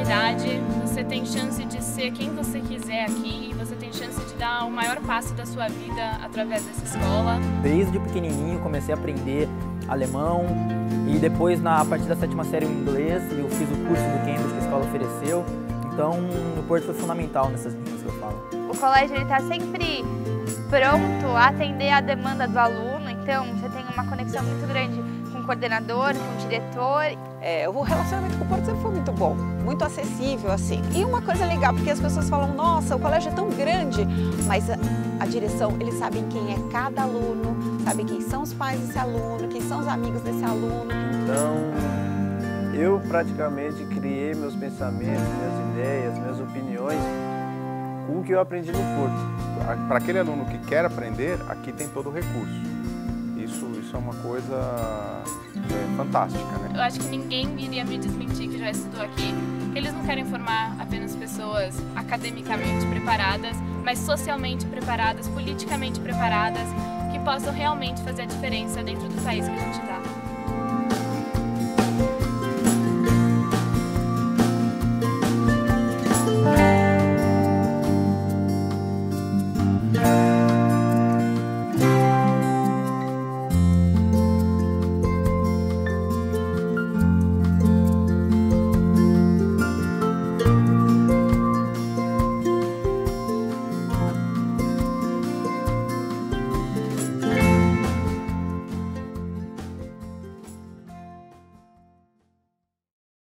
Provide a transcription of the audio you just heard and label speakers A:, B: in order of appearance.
A: oportunidade, você tem chance de ser quem você quiser aqui, e você tem chance de dar o maior passo da sua vida através dessa escola.
B: Desde pequenininho comecei a aprender alemão e depois, a partir da 7ª série, o inglês, e eu fiz o curso do Cambridge que a escola ofereceu. Então, o Porto foi fundamental nessas línguas que eu falo.
C: O colégio está sempre pronto a atender a demanda do aluno, então você tem uma conexão muito grande com o coordenador, com o diretor.
D: O relacionamento com o Porto sempre foi muito bom, muito acessível, assim. E uma coisa legal, porque as pessoas falam, nossa, o colégio é tão grande, mas a direção, eles sabem quem é cada aluno, sabem quem são os pais desse aluno, quem são os amigos desse aluno.
E: Então, eu praticamente criei meus pensamentos, minhas ideias, minhas opiniões com o que eu aprendi no Porto. Para aquele aluno que quer aprender, aqui tem todo o recurso. Isso é uma coisa fantástica, né?
A: Eu acho que ninguém iria me desmentir que já estudou aqui. Eles não querem formar apenas pessoas academicamente preparadas, mas socialmente preparadas, politicamente preparadas, que possam realmente fazer a diferença dentro do país que a gente está.